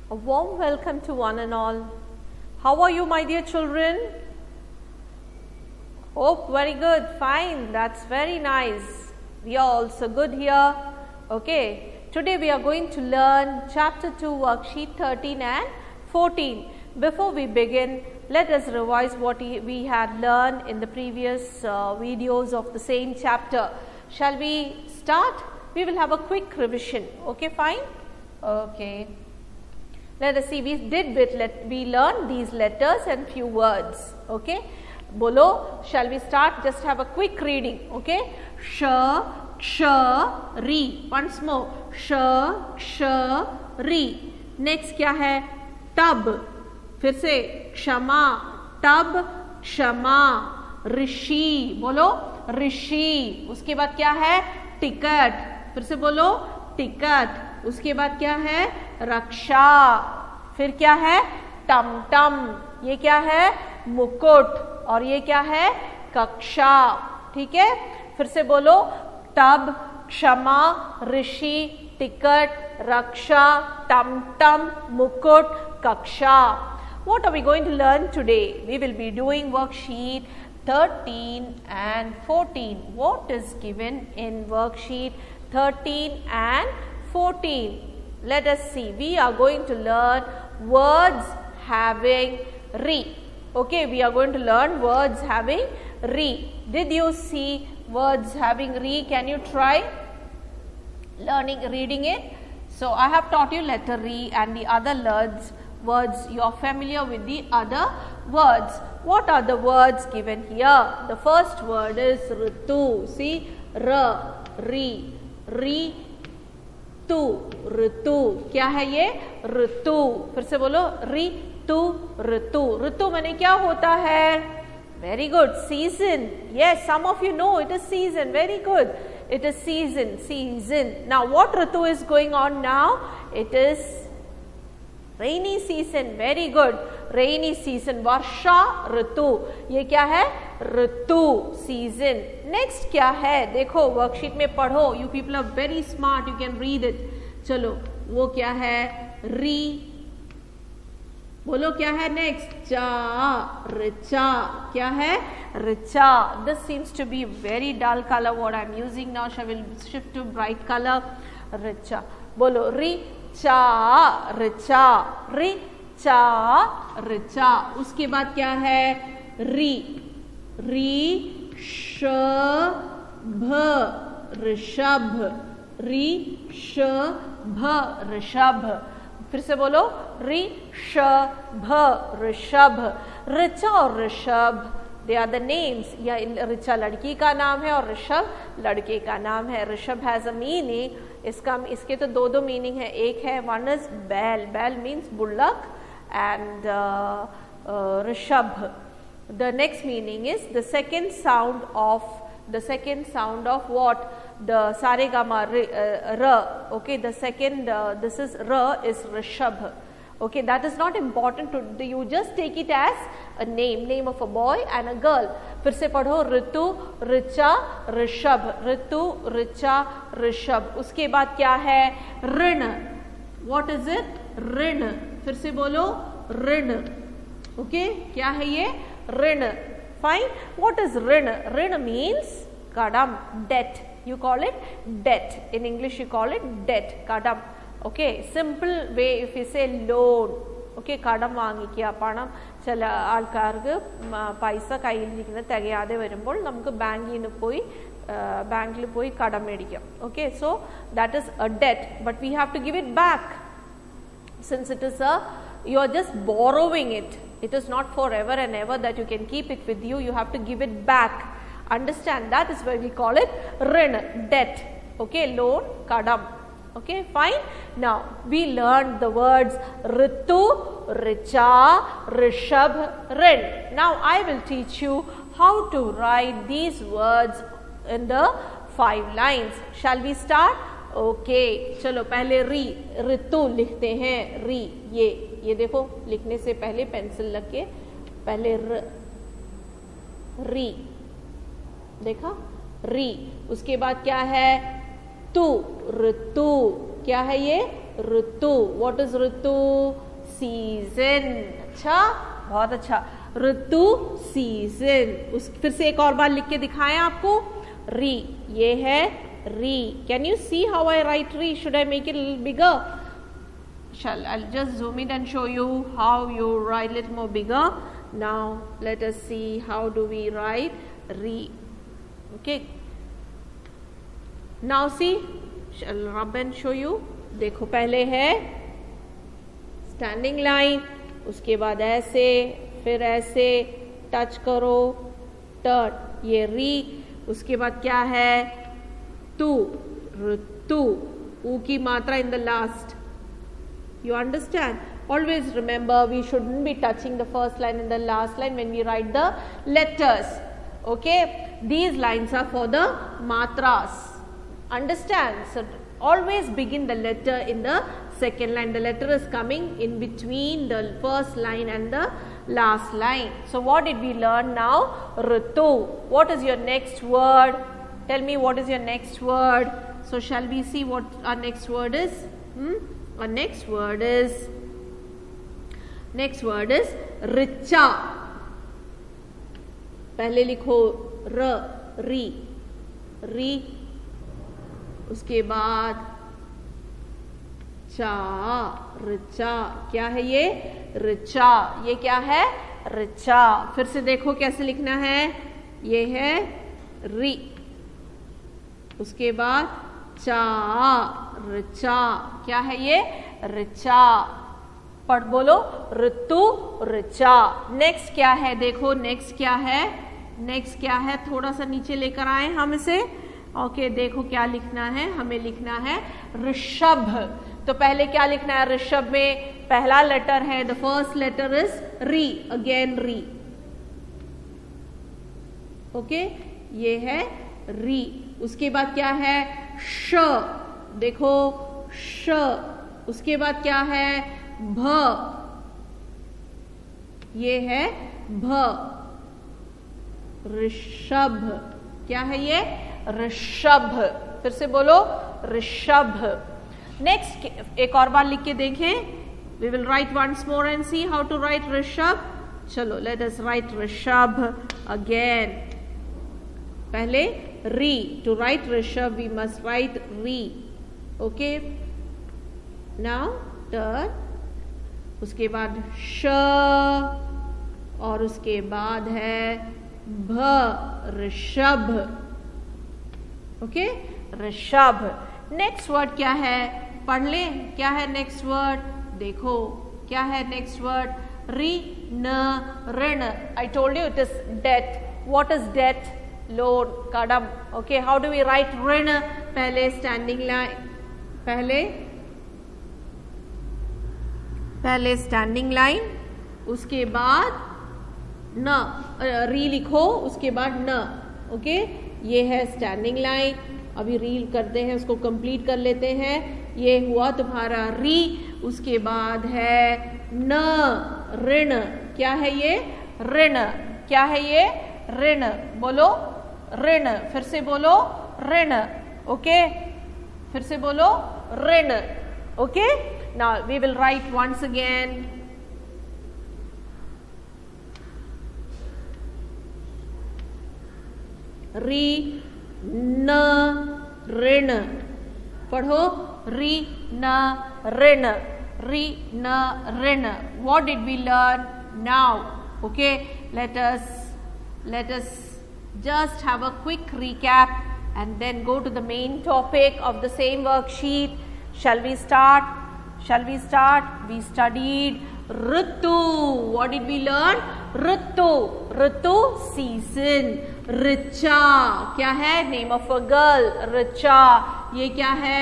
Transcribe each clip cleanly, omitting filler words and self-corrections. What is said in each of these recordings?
A warm welcome to one and all. How are you, my dear children? Oh, very good, fine, that's very nice. We are also good here. Okay, today we are going to learn chapter 2 worksheet 13 and 14. Before we begin, let us revise what we had learned in the previous videos of the same chapter. Shall we start? We will have a quick revision. Okay, fine? Okay. Let us see, we learned these letters and few words. Okay. Bolo, shall we start? Just have a quick reading. Okay. Sh, ksha, ri. Once more. Sh, ksha, ri. Next क्या है? Tub. फिर से क्षमा, tub, क्षमा. ऋषि, बोलो ऋषि. उसके बाद क्या है? टिकट. फिर से बोलो टिकट. उसके बाद क्या है? रक्षा. फिर क्या है? टमटम. ये क्या है? मुकुट. और ये क्या है? कक्षा. ठीक है, फिर से बोलो टब, क्षमा, ऋषि, टिकट, रक्षा, टमटम, मुकुट, कक्षा. What are we going to learn today? We will be doing worksheet 13 and 14. What is given in worksheet 13 and 14? Let us see. We are going to learn words having re. Okay, we are going to learn words having re. Did you see words having re? Can you try reading it? So, I have taught you letter re and the other words. You are familiar with the other words. What are the words given here? The first word is ritu. See, r, ri, ri, tu, ritu. क्या है ये? ऋतु. फिर से बोलो ऋतु, ऋतु. ऋतु माने क्या होता है? Very good. Season. Yes, some of you know it is season. Very good. It is season. Season. Now, what ritu is going on now? It is rainy season. Very good. Rainy season. Varsha ritu. ये क्या है? ऋतु. Season. Next क्या है? देखो worksheet में पढ़ो. You people are very smart. You can read it. चलो, वो क्या है? री. बोलो क्या है नेक्स्ट? चा, ऋचा. क्या है? Richa. This seems to be very dull color what I am using now. Shall we shift to bright color? Richa. बोलो री, चा, ऋचा, री, चा, ऋचा. उसके बाद क्या है? री, री, श, भ, ऋषभ. री, श, भ, ऋषभ. फिर से बोलो ऋषभ, ऋषभ. ऋचा और Rishabh they are the names. यह ऋचा लड़की का नाम है और ऋषभ लड़के का नाम है. Rishabh has a meaning. इसके तो दो मीनिंग है. एक है one is bail. Bail means bullock and Rishabh. The next meaning is the second sound of what? The saregama ra. Okay, the second this is ra is rishabh. Okay, that is not important to you. Just take it as a name of a boy and a girl. फिर से पढ़ो ऋतु, ऋचा, ऋषभ. ऋतु, ऋचा, ऋषभ. उसके बाद क्या है? ऋण. What is it? ऋण. फिर से बोलो ऋण. Okay, क्या है ये? ऋण. Fine. What is ऋण? ऋण means kadam, debt. You call it debt. In English you call it debt, kadam. Okay, simple way if you say loan. Okay, kadam വാങ്ങിക്കുക, പണം. ചില ആൾക്കാർക്ക് പൈസ കയ്യിലിരിക്കുന്ന തികയാതെ വരുമ്പോൾ നമുക്ക് ബാങ്കിൽ പോയി കടം മേടിക്കാം. Okay, so that is a debt, but we have to give it back. Since it is you are just borrowing it. It is not forever and ever that you can keep it with you. You have to give it back. Understand? That is why we call it rin, debt. Okay, loan, kadam. Okay, fine. Now we learned the words ritu, richa, rishabh, rin. Now I will teach you how to write these words in the 5 lines. Shall we start? Okay, चलो पहले री, ऋतु लिखते हैं. री, ये देखो, लिखने से पहले पेंसिल लग के पहले री. देखा? री. उसके बाद क्या है? तू, ऋतु. क्या है ये? Ritu. What is ritu? Season. अच्छा, बहुत अच्छा. ऋतु सीजन. उस फिर से एक और बार लिख के दिखाएं आपको. री, ये है ri. Can you see how I write ri? Should I make it bigger? I'll just zoom in and show you how you write little more bigger. Now let us see how do we write re. Okay. Now see, shall rub and show you. देखो पहले है standing line, उसके बाद ऐसे, फिर ऐसे touch करो, turn, ये री. उसके बाद क्या है? तू, ऋतु. ऊ की मात्रा in the last. You understand? Always remember, we shouldn't be touching the first line and the last line when we write the letters. Okay? These lines are for the matras. Understand? So always begin the letter in the second line. The letter is coming in between the first line and the last line. So what did we learn now? Ritu. What is your next word? Tell me, what is your next word? So shall we see what our next word is? Our next word is richa. पहले लिखो र, री, री. उसके बाद चा, रिचा. क्या है ये? रिचा. ये क्या है? रिचा. फिर से देखो कैसे लिखना है. ये है री. उसके बाद चा, रिचा. क्या है ये? रिचा. पढ़ बोलो. ऋतु, रिचा. नेक्स्ट क्या है? देखो नेक्स्ट क्या है? नेक्स्ट क्या है? थोड़ा सा नीचे लेकर आए हम इसे. ओके, देखो क्या लिखना है. हमें लिखना है ऋषभ. तो पहले क्या लिखना है ऋषभ में? पहला लेटर है, the first letter is ri. Again ri. Okay, ये है री. उसके बाद क्या है? श. देखो श. उसके बाद क्या है? भ. ये है भ. ऋषभ. क्या है ये? ऋषभ. फिर से बोलो ऋषभ. नेक्स्ट एक और बार लिख के देखें. We will write once more and see how to write Rishabh. चलो, let us write Rishabh again. पहले ri. To write Rishabh we must write ri. Okay, now turn. उसके बाद श और उसके बाद है भ. Rishabh. Okay, Rishabh. Next word क्या है? पढ़ ले. क्या है नेक्स्ट वर्ड? देखो क्या है नेक्स्ट वर्ड? रि न rin. I told you it is debt. What is debt? Loan, कदम. Okay, how do we write rin? पहले स्टैंडिंग लाइन, पहले स्टैंडिंग लाइन, उसके बाद न, री लिखो, उसके बाद न. ओके, ये है स्टैंडिंग लाइन. अभी रील करते हैं, उसको कंप्लीट कर लेते हैं. ये हुआ तुम्हारा री. उसके बाद है न, ऋण. क्या है ये? ऋण. क्या है ये? ऋण. बोलो ऋण. फिर से बोलो ऋण. ओके, फिर से बोलो rin. Okay, now we will write once again. Ri न ऋण. पढ़ो. री न ऋण. री न ऋण. What did we learn now? Okay, let us just have a quick recap and then go to the main topic of the same worksheet. Shall we start? We studied Ritu. What did we learn? Ritu, season. Richa, क्या है? Name of a girl. Richa. ये क्या है?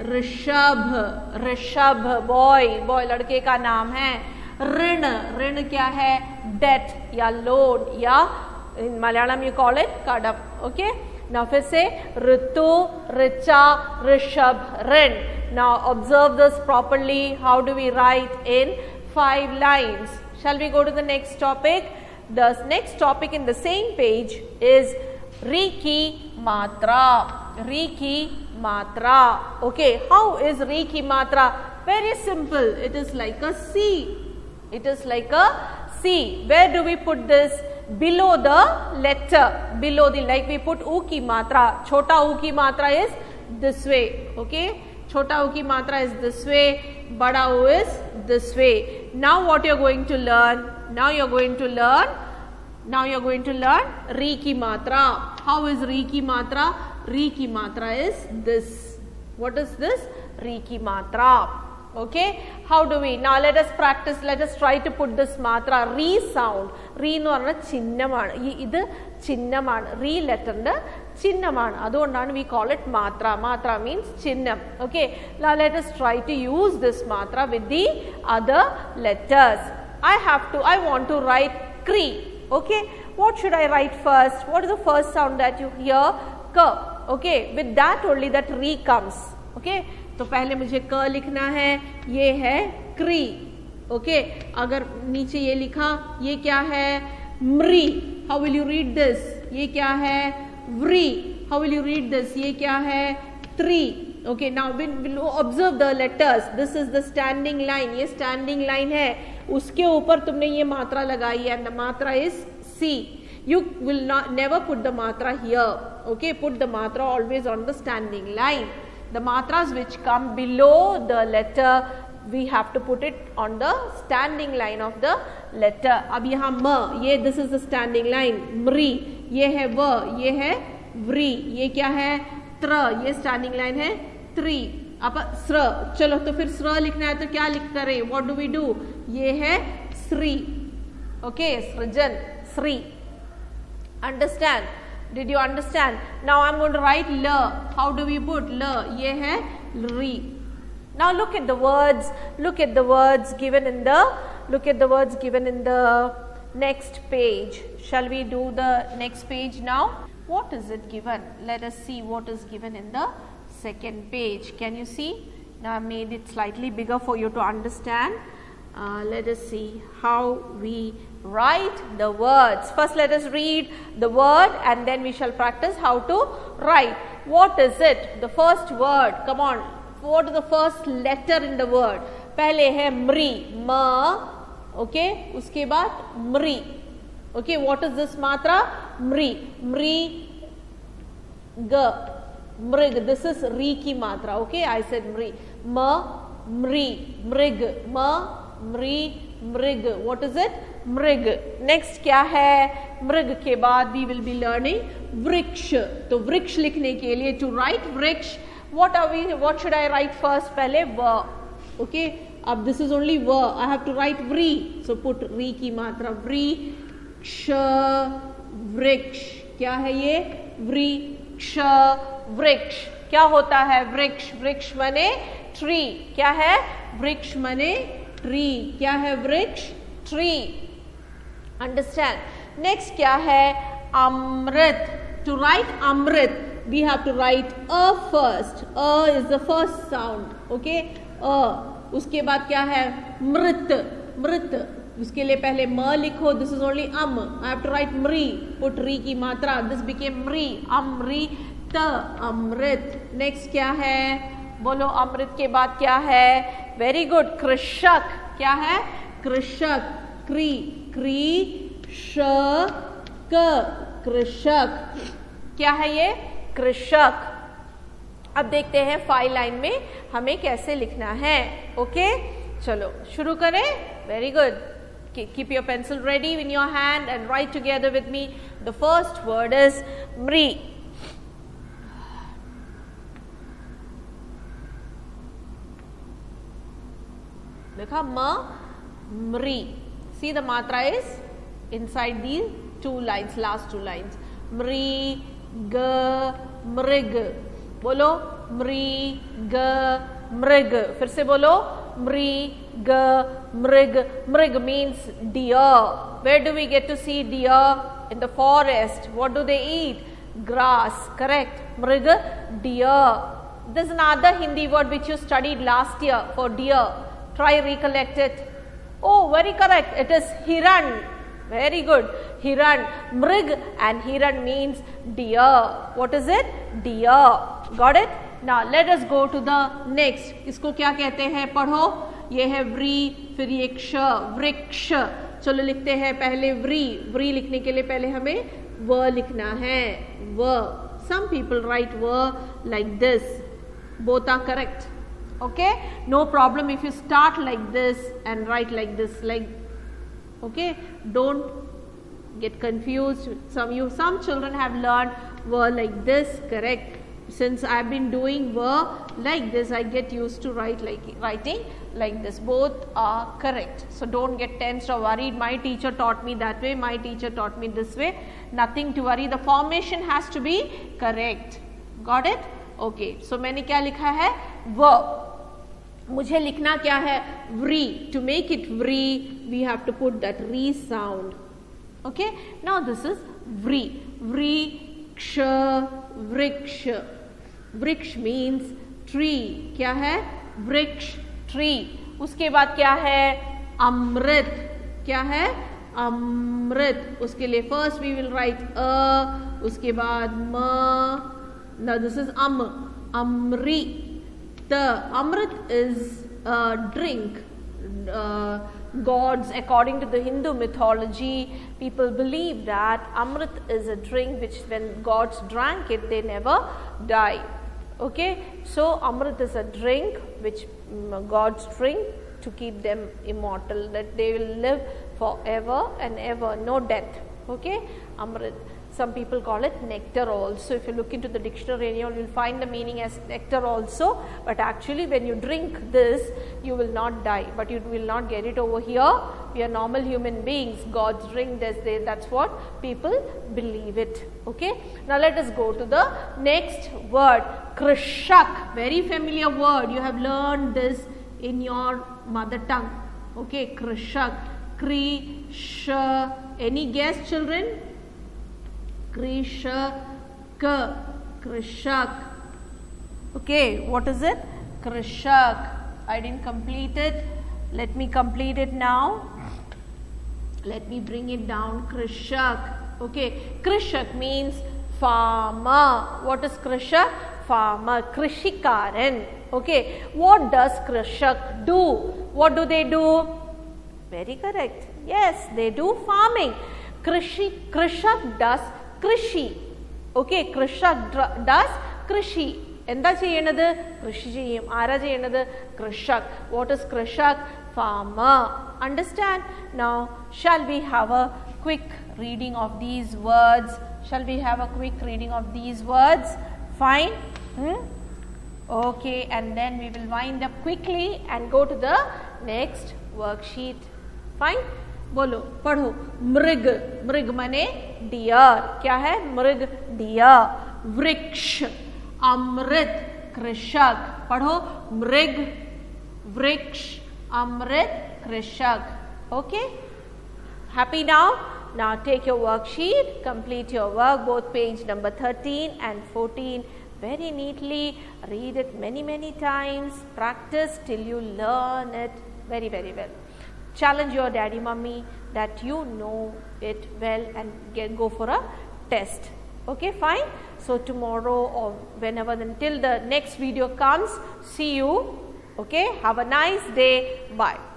Rishabh, boy, लड़के का नाम है. ऋण क्या है? डेट या लोन, या in Malayalam you call it kadam. Okay, now फिर से ऋतु, ऋचा, ऋषभ, ऋण. Now observe this properly. How do we write in 5 lines? Shall we go to the next topic? The next topic in the same page is ri ki matra. Okay, how is ri ki matra? Very simple. It is like a C. It is like a C. Where do we put this? Below the letter. Below the, like we put U ki matra. Chota U ki matra is this way. Okay. Chota U ki matra is this way. Bada U is this way. Now what you are going to learn? Now you are going to learn Ri ki matra. How is Ri ki matra? Ri ki matra is this. What is this? Ri ki matra. Okay. How do we? Now let us practice. Let us try to put this matra. Ri sound. Ri nu parna chinnamana. Idu chinnamana. Ri letter nda chinnamana. Adondana we call it matra. Matra means chinnam. Okay. Now let us try to use this matra with the other letters. I want to write Kri. Okay. What should I write first? What is the first sound that you hear? K. Okay. With that only that Ri comes. Okay. तो पहले मुझे क लिखना है, ये है क्री. Okay. अगर नीचे ये लिखा, ये क्या है? Mri. How will you read this? ये क्या है? Vri. How will you read this? ये क्या है? Tri. Okay. Now will observe the letters. This is the standing line. ये स्टैंडिंग लाइन है, उसके ऊपर तुमने ये मात्रा लगाई है. The matra is C. You will never put the matra here. Okay, put the matra always on the standing line. The matras which come below the letter, we have to put it on the standing line of the letter. अब यहाँ म, ये this is the standing line. मरी, ये है व, ये है व्री, ये क्या है? त्र, ये standing line है त्री. अब स्र, चलो तो फिर स्र लिखना है तो क्या लिख करें? What do we do? ये है श्री. Okay, सृजन, Shri. Understand? Did you understand? Now I am going to write L. How do we put L? ये है री. Now look at the words. Look at the words given in the next page. Shall we do the next page now? What is it given? Let us see what is given in the second page. Can you see? Now I made it slightly bigger for you to understand. Let us see how we write the words. First let us read the word and then we shall practice how to write. What is it? The first word. Come on. What is the first letter in the word? पहले है मरी. म. Okay. उसके बाद मरी. Okay. What is this matra? मरी. मरी ग. मृग. This is री की मात्रा. Okay. I said मरी. म. मरी. मृग. म. मृ. मृग. What is it? मृग. Next क्या है? मृग के बाद we will be learning वृक्ष. तो वृक्ष लिखने के लिए to write वृक्ष, what should I write first? पहले व. Okay. अब this is only व. I have to write व्री. So put री की मात्रा. व्री क्ष वृक्ष. क्या है ये? व्री क्ष वृक्ष. क्या होता है? वृक्ष. वृक्ष मने ट्री. क्या है? वृक्ष मने ट्री. क्या है? वृक्ष. ट्री. Understand? Next क्या है? अमृत. To write Amrit, we have to write a first. A is the first sound. Okay? A. उसके बाद क्या है? मृत. मृत. उसके लिए पहले म लिखो. This is only I have to write मरी. Put री की मात्रा. This became मरी. अमृत. अमृत. Next क्या है? बोलो. अमृत के बाद क्या है? Very good. कृषक. क्या है? कृषक. क्री. क्री श क. कृषक. क्या है ये? कृषक. अब देखते हैं 5 लाइन में हमें कैसे लिखना है. ओके. चलो शुरू करें. Very good. Keep your pencil ready in your hand and write together with me. The first word is mri. लिखा म. मरी. See the matra is inside these 2 lines, last 2 lines. मरी ग मृग. बोलो. मरी ग मृग. फिर से बोलो. मरी ग मृग. मृग means deer. Where do we get to see deer? In the forest. What do they eat? Grass. Correct. मृग. Deer. This is another Hindi word which you studied last year for deer. Try recollect it. Oh, very correct. It is hiran. Very good. Hiran. Mrig and hiran means deer. What is it? Deer. Got it? Now let us go to the next. इसको क्या कहते हैं, पढ़ो. ये है very, फिर ये क्ष, वृक्ष. चलो लिखते हैं पहले व्री. व्री लिखने के लिए पहले हमें व लिखना है. व. Some people write व like this. Both are correct. Okay, no problem if you start like this and write like this, like, okay, don't get confused. Some children have learned were like this, correct. Since I have been doing were like this, I get used to writing like this. Both are correct, so don't get tensed or worried. My teacher taught me that way, my teacher taught me this way. Nothing to worry, the formation has to be correct. Got it? Okay, so मैंने क्या लिखा है, व. मुझे लिखना क्या है, व्री. To make it व्री, we have to put that re sound. Okay, now this is व्री. व्री, क्ष, वृक्ष. वृक्ष means tree. क्या है, वृक्ष, tree. उसके बाद क्या है, अमृत. क्या है, अमृत. उसके लिए first we will write a, उसके बाद म. Now this is amrit. Amrit is a drink. Gods, according to the Hindu mythology, people believe that Amrit is a drink which when gods drank it, they never die. Okay, so Amrit is a drink which gods drink to keep them immortal, that they will live forever and ever, no death. Okay, Amrit. Some people call it nectar also. If you look into the dictionary, you will find the meaning as nectar also. But actually when you drink this, you will not die. But you will not get it over here. We are normal human beings. Gods drink this, that's what people believe it. Okay. Now let us go to the next word. Krishak. Very familiar word. You have learned this in your mother tongue. Okay. Krishak. Kri, sh. Any guess, children? Krishak. Krishak. Okay, what is it? Krishak. I didn't complete it. Let me complete it now. Let me bring it down. Krishak. Okay, Krishak means farmer. What is Krishak? Farmer. Krishikaran. Okay, what does Krishak do? What do they do? Very correct. Yes, they do farming. Krishak does Krishi. Okay, Krishak does Krishi. എന്താ ചെയ്യണത്? കൃഷി ചെയ്യും. ആരാ ചെയ്യണത്? Krishak. What is Krishak? Farmer. Understand? Now, shall we have a quick reading of these words? Shall we have a quick reading of these words? Fine? Okay, and then we will wind up quickly and go to the next worksheet. Fine? बोलो, पढ़ो. मृग. मृग मने dear. क्या है? मृग, dear. वृक्ष. अमृत. कृषक. पढ़ो. मृग, वृक्ष, अमृत, कृषक. Okay? Happy now? Now take your worksheet, complete your work, both page number 13 and 14 very neatly. Read it many times. Practice till you learn it very well. Challenge your daddy, mummy that you know it well and go for a test. Okay, fine. So tomorrow or whenever, until the next video comes, see you. Okay, have a nice day. Bye.